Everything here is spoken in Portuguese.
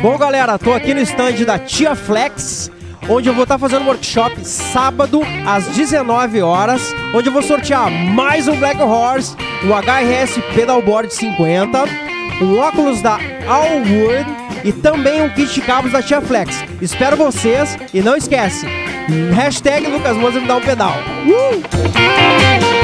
Bom, galera, tô aqui no stand da Tia Flex, onde eu vou estar fazendo um workshop sábado às 19 horas, onde eu vou sortear mais um Black Horse, o HRS Pedalboard 50, um óculos da Allwood e também um kit de cabos da Tia Flex. Espero vocês e não esquece, hashtag Lucas Moser me dá um pedal.